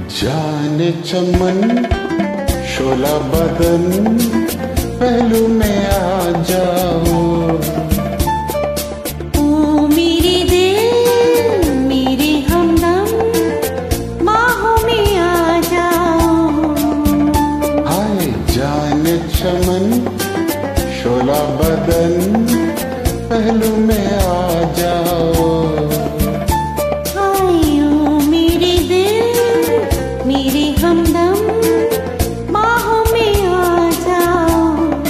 जाने चमन शोला बदन पहलू में आ जाओ। ओ मेरे दिल मेरे हमदम बाहों में आ जाओ। हाय जाने चमन शोला बदन पहलू में आ जाओ। मेरे हमदम बाहों में आ जाओ।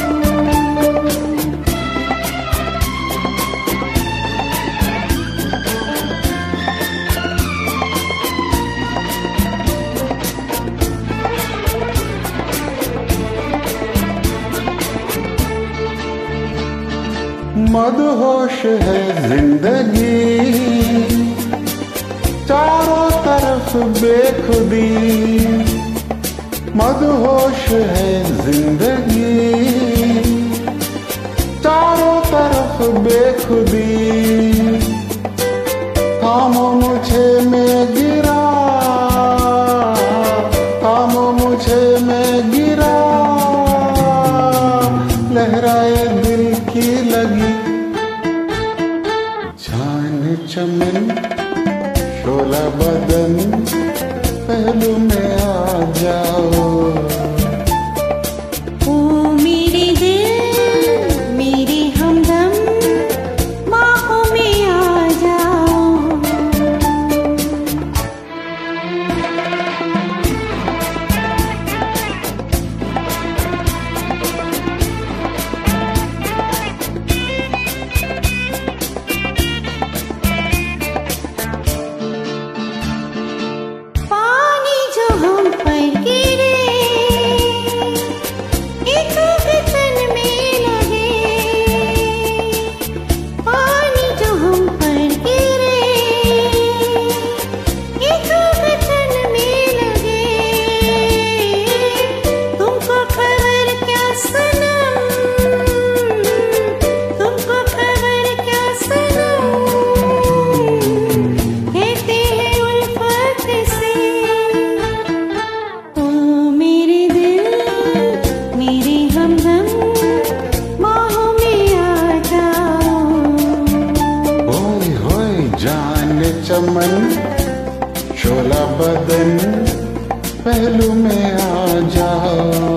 मदहोश है जिंदगी चारों तरफ बेखुदी। मदहोश है जिंदगी चारों तरफ बेखुदी। थामो मुझे मैं गिरा, थामो मुझे मैं गिरा, लहराए दिल की लगी। जाने चमन शोला बदन पहलू में आ जाओ। ओ मेरे दिल मेरे हमदम बाहों में आ जाओ। जाने चमन शोला बदन पहलू में आ जाओ।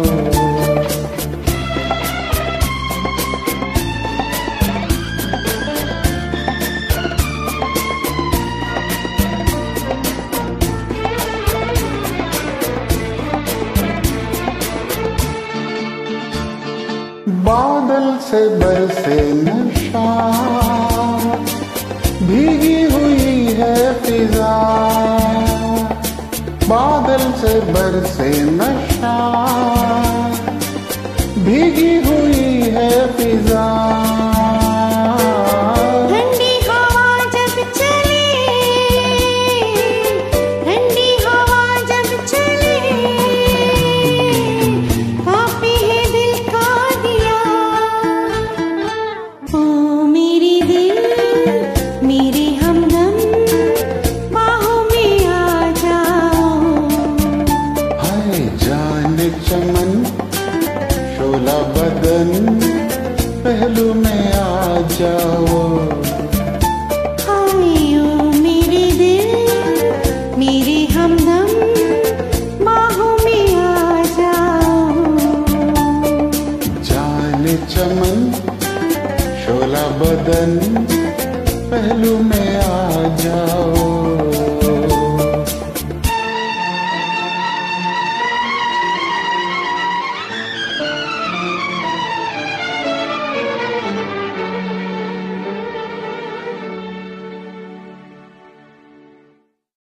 बादल से बरसे नशा भीगी हुई है फिजा। बादल से बरसे नशा भीगी हुई है फिजा।